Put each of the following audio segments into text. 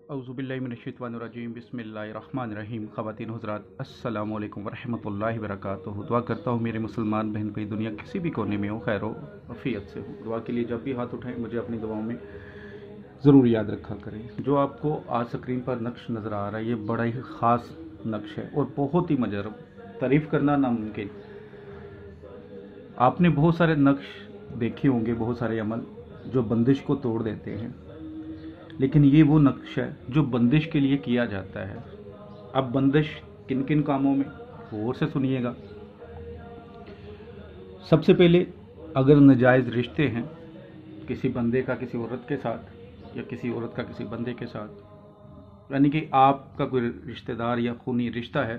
औज़ुबिल्लाहिमिनश्शैतानिर्रजीम बिस्मिल्लाहिर्रहमानिर्रहीम। ख़वातीन हज़रात अस्सलामु अलैकुम वरहमतुल्लाहि वबरकातुहू। दुआ करता हूँ मेरे मुसलमान बहन भाई दुनिया किसी भी कोने में हो, खैर अफ़ियत से हो। दुआ के लिए जब भी हाथ उठाएं मुझे अपनी दुआओं में ज़रूर याद रखा करें। जो आपको आज स्क्रीन पर नक्श नज़र आ रहा है ये बड़ा ही ख़ास नक्श है और बहुत ही मजरब, तारीफ़ करना नामुमकिन। आपने बहुत सारे नक्श देखे होंगे, बहुत सारे अमल जो बंदिश को तोड़ देते हैं, लेकिन ये वो नक्श है जो बंदिश के लिए किया जाता है। अब बंदिश किन किन कामों में, गौर से सुनिएगा। सबसे पहले अगर नाजायज़ रिश्ते हैं किसी बंदे का किसी औरत के साथ या किसी औरत का किसी बंदे के साथ, यानी कि आपका कोई रिश्तेदार या खूनी रिश्ता है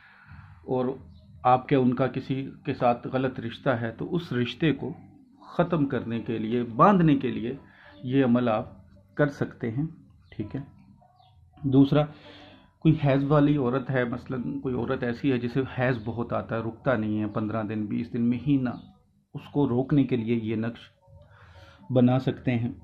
और आपके उनका किसी के साथ गलत रिश्ता है, तो उस रिश्ते को ख़त्म करने के लिए, बांधने के लिए ये अमल आप कर सकते हैं। ठीक है। दूसरा, कोई हैज़ वाली औरत है, मसलन कोई औरत ऐसी है जिसे हैज़ बहुत आता है, रुकता नहीं है, 15 दिन 20 दिन महीना, उसको रोकने के लिए ये नक्श बना सकते हैं।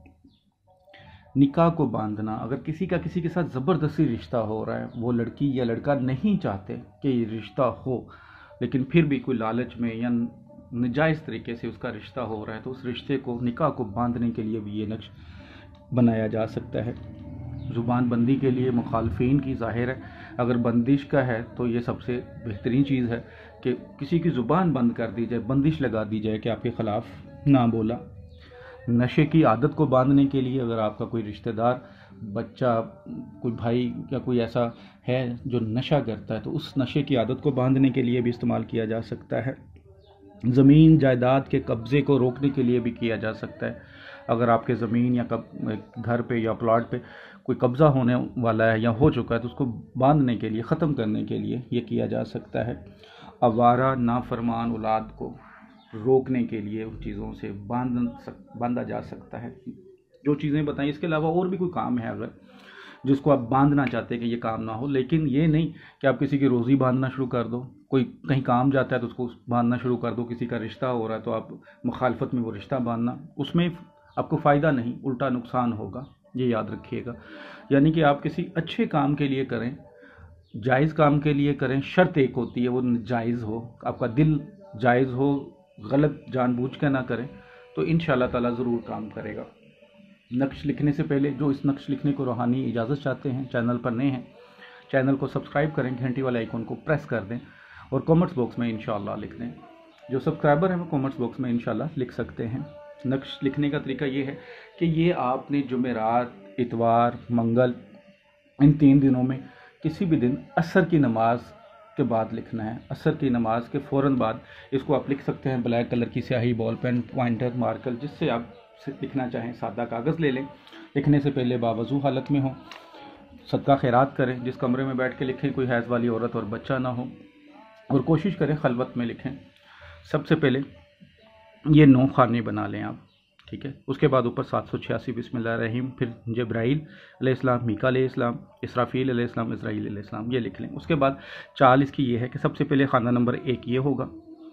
निकाह को बांधना, अगर किसी का किसी के साथ ज़बरदस्ती रिश्ता हो रहा है, वो लड़की या लड़का नहीं चाहते कि ये रिश्ता हो, लेकिन फिर भी कोई लालच में या नाजायज़ तरीके से उसका रिश्ता हो रहा है, तो उस रिश्ते को, निकाह को बांधने के लिए भी ये नक्श बनाया जा सकता है। ज़ुबान बंदी के लिए मुखालफिन की ज़ाहिर है, अगर बंदिश का है तो ये सबसे बेहतरीन चीज़ है कि किसी की ज़ुबान बंद कर दी जाए, बंदिश लगा दी जाए कि आपके ख़िलाफ़ ना बोला। नशे की आदत को बांधने के लिए, अगर आपका कोई रिश्तेदार, बच्चा, कोई भाई या कोई ऐसा है जो नशा करता है, तो उस नशे की आदत को बांधने के लिए भी इस्तेमाल किया जा सकता है। ज़मीन जायदाद के कब्ज़े को रोकने के लिए भी किया जा सकता है। अगर आपके ज़मीन या घर पे या प्लॉट पे कोई कब्ज़ा होने वाला है या हो चुका है, तो उसको बांधने के लिए, ख़त्म करने के लिए ये किया जा सकता है। आवारा नाफरमान औलाद को रोकने के लिए उन चीज़ों से बांधा जा सकता है। जो चीज़ें बताई, इसके अलावा और भी कोई काम है अगर जिसको आप बांधना चाहते हैं कि ये काम ना हो, लेकिन ये नहीं कि आप किसी की रोज़ी बांधना शुरू कर दो। कोई कहीं काम जाता है तो उसको बांधना शुरू कर दो, किसी का रिश्ता हो रहा है तो आप मुखालफत में वो रिश्ता बांधना, उसमें आपको फ़ायदा नहीं, उल्टा नुकसान होगा, ये याद रखिएगा। यानी कि आप किसी अच्छे काम के लिए करें, जायज़ काम के लिए करें, शर्त एक होती है वो जायज़ हो, आपका दिल जायज़ हो, गलत जानबूझ कर ना करें, तो इंशाअल्लाह ताला ज़रूर काम करेगा। नक्श लिखने से पहले, जो इस नक्श लिखने को रूहानी इजाज़त चाहते हैं, चैनल पर नए हैं, चैनल को सब्सक्राइब करें, घंटी वाले आइकन को प्रेस कर दें और कमेंट्स बॉक्स में इंशाअल्लाह लिख दें। जो सब्सक्राइबर हैं वो कमेंट्स बॉक्स में इंशाअल्लाह लिख सकते हैं। नक्श लिखने का तरीका ये है कि ये आपने जुमेरात, इतवार, मंगल, इन 3 दिनों में किसी भी दिन असर की नमाज के बाद लिखना है। असर की नमाज के फ़ौरन बाद इसको आप लिख सकते हैं। ब्लैक कलर की स्याही, बॉल पेन, पॉइंटर, मार्कर, जिससे आप लिखना चाहें, सादा कागज़ ले लें। लिखने से पहले बावज़ू हालत में हो, सदका खैरात करें, जिस कमरे में बैठ के लिखें कोई हैज़ वाली औरत और बच्चा ना हो, और कोशिश करें खलवत में लिखें। सबसे पहले ये 9 खाने बना लें आप, ठीक है। उसके बाद ऊपर 786 बिस्मिल्लाहिर्रहमानिर्रहीम, फिर जब्राइल अलैहिस्सलाम, मीका अलैहिस्सलाम, इसराफील अलैहिस्सलाम, इज़राइल अलैहिस्सलाम, ये लिख लें। उसके बाद चाल इसकी ये है कि सबसे पहले खाना नंबर 1 ये होगा,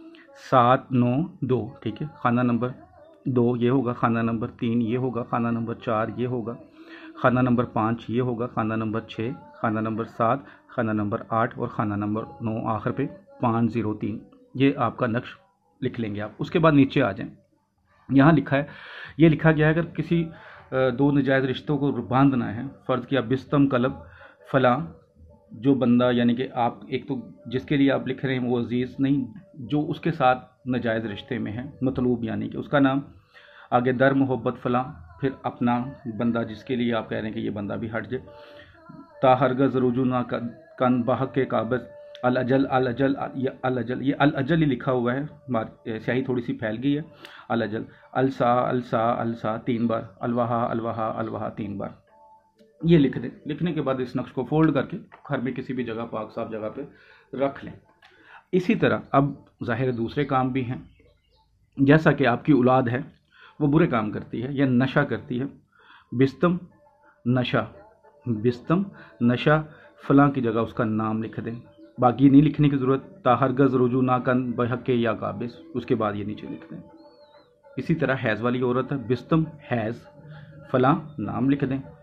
7 9 2, ठीक है। खाना नंबर 2 ये होगा, खाना नंबर 3 ये होगा, खाना नंबर 4 ये होगा, खाना नंबर 5 ये होगा, खाना नंबर 6, खाना नंबर 7, खाना नंबर 8 और खाना नंबर 9 आखिर पे 503। ये आपका नक्श लिख लेंगे आप। उसके बाद नीचे आ जाएं, यहाँ लिखा है, ये लिखा गया है अगर किसी 2 नाजायज़ रिश्तों को बांधना है, फ़र्ज़ किया बिस्तम कलब फ़लाँ, जो बंदा, यानी कि आप एक तो जिसके लिए आप लिख रहे हैं वो अजीज़ नहीं, जो उसके साथ नाजायज़ रिश्ते में है, मतलूब यानी कि उसका नाम, आगे दर मोहब्बत फ़लाँ, फिर अपना बंदा जिसके लिए आप कह रहे हैं कि ये बंदा भी हट जाए, ताहरगज़ रुजू ना कन बहक के काबज़, अल अजल, अल अजल, ये अल अजल, ये अल अजल ही लिखा हुआ है, स्याही थोड़ी सी फैल गई है। अल अजल, अलसा अलसा अलसा 3 बार, अलवाहा अलवाहा अलवाहा 3 बार, ये लिख दें। लिखने के बाद इस नक्श को फोल्ड करके घर में किसी भी जगह, पाक साफ जगह पे रख लें। इसी तरह अब ज़ाहिर दूसरे काम भी हैं, जैसा कि आपकी औलाद है वो बुरे काम करती है या नशा करती है, बिस्तम नशा, बिस्तम नशा फ़लाँ की जगह उसका नाम लिख दें, बाकी नहीं लिखने की ज़रूरत। ताहरगज़ रुजू ना कन बहक या काबिस, उसके बाद ये नीचे लिख दें। इसी तरह हैज़ वाली औरत है, बिस्तम हैज़ फ़लाँ नाम लिख दें,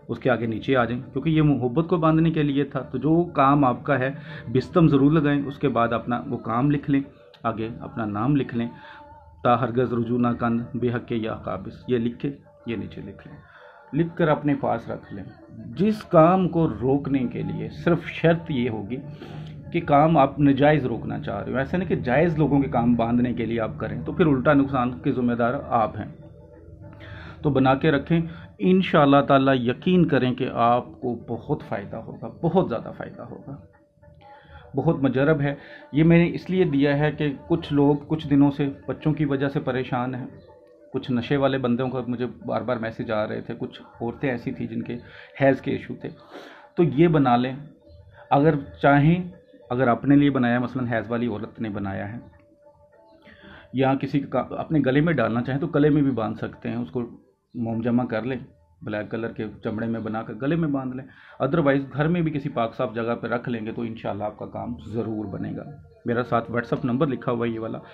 उसके आगे नीचे आ जाएं, क्योंकि ये मोहब्बत को बांधने के लिए था। तो जो काम आपका है बिस्तम ज़रूर लगाएं, उसके बाद अपना वो काम लिख लें, आगे अपना नाम लिख लें, ता हरगज़ रुजू ना कंद बेहक के या काबिस, ये लिख के ये नीचे लिख लें, लिख कर अपने पास रख लें। जिस काम को रोकने के लिए सिर्फ शर्त ये होगी कि काम आप नाजायज़ रोकना चाह रहे हो, ऐसा नहीं कि जायज़ लोगों के काम बांधने के लिए आप करें, तो फिर उल्टा नुकसान के ज़िम्मेदार आप हैं। तो बना के रखें, इंशाअल्लाह ताला यकीन करें कि आपको बहुत फ़ायदा होगा, बहुत ज़्यादा फ़ायदा होगा। बहुत मुजरब है। ये मैंने इसलिए दिया है कि कुछ लोग कुछ दिनों से बच्चों की वजह से परेशान हैं, कुछ नशे वाले बंदों का मुझे बार बार मैसेज आ रहे थे, कुछ औरतें ऐसी थी जिनके हैज़ के इशू थे। तो ये बना लें, अगर चाहें, अगर अपने लिए बनाया, मसलन हैज़ वाली औरत ने बनाया है, या किसी का अपने गले में डालना चाहें तो गले में भी बांध सकते हैं, उसको मोम जमा कर लें, ब्लैक कलर के चमड़े में बनाकर गले में बांध लें। अदरवाइज़ घर में भी किसी पाक साफ जगह पर रख लेंगे तो इंशाल्लाह आपका काम ज़रूर बनेगा। मेरा साथ व्हाट्सअप नंबर लिखा हुआ है ये वाला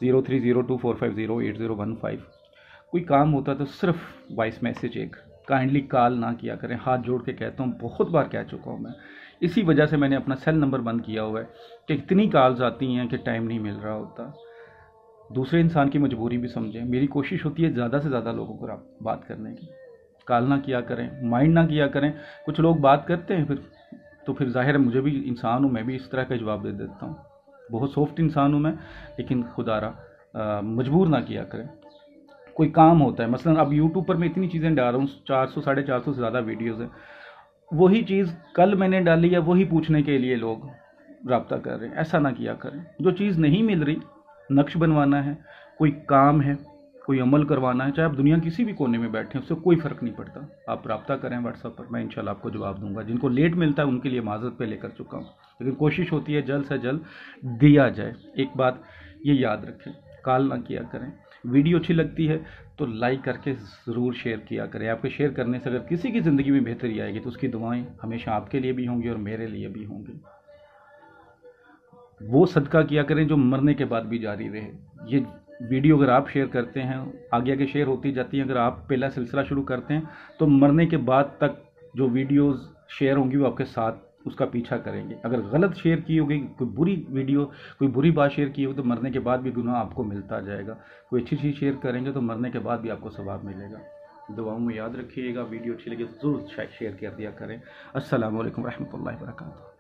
030245080115। कोई काम होता तो सिर्फ वॉइस मैसेज एक, काइंडली कॉल ना किया करें, हाथ जोड़ के कहता हूँ, बहुत बार कह चुका हूँ मैं। इसी वजह से मैंने अपना सेल नंबर बंद किया हुआ है कि इतनी कॉल्स आती हैं कि टाइम नहीं मिल रहा होता। दूसरे इंसान की मजबूरी भी समझें। मेरी कोशिश होती है ज़्यादा से ज़्यादा लोगों को बात करने की। कॉल ना किया करें, माइंड ना किया करें। कुछ लोग बात करते हैं फिर ज़ाहिर है मुझे भी इंसान हूँ, मैं भी इस तरह का जवाब दे देता हूँ। बहुत सॉफ्ट इंसान हूँ मैं, लेकिन खुदारा मजबूर ना किया करें। कोई काम होता है, मसलन अब यूट्यूब पर मैं इतनी चीज़ें डाल रहा हूँ, 400 450 से ज़्यादा वीडियोज़ हैं, वही चीज़ कल मैंने डाली है वही पूछने के लिए लोग रब्ता कर रहे हैं। ऐसा ना किया करें। जो चीज़ नहीं मिल रही, नक्श बनवाना है, कोई काम है, कोई अमल करवाना है, चाहे आप दुनिया किसी भी कोने में बैठे हैं, उससे कोई फ़र्क नहीं पड़ता। आप रब्ता करें व्हाट्सएप पर, मैं इंशाल्लाह आपको जवाब दूंगा। जिनको लेट मिलता है उनके लिए माज़रत पे लेकर चुका हूँ, लेकिन कोशिश होती है जल्द से जल्द दिया जाए। एक बात ये याद रखें, कॉल ना किया करें। वीडियो अच्छी लगती है तो लाइक करके ज़रूर शेयर किया करें। आपके शेयर करने से अगर किसी की ज़िंदगी में बेहतरी आएगी तो उसकी दुआएं हमेशा आपके लिए भी होंगी और मेरे लिए भी होंगी। वो सदका किया करें जो मरने के बाद भी जारी रहे। ये वीडियो अगर आप शेयर करते हैं, आगे आगे शेयर होती जाती हैं, अगर आप पहला सिलसिला शुरू करते हैं तो मरने के बाद तक जो वीडियोस शेयर होंगी वो आपके साथ उसका पीछा करेंगे। अगर गलत शेयर की होगी, कोई बुरी वीडियो, कोई बुरी बात शेयर की होगी, तो मरने के बाद भी गुनाह आपको मिलता जाएगा। कोई अच्छी चीज़ शेयर करेंगे तो मरने के बाद भी आपको सवाब मिलेगा। दुआओं में याद रखिएगा। वीडियो अच्छी लगी तो ज़रूर शेयर कर दिया करें। अस्सलामु अलैकुम रहमतुल्लाहि व बरकातहू।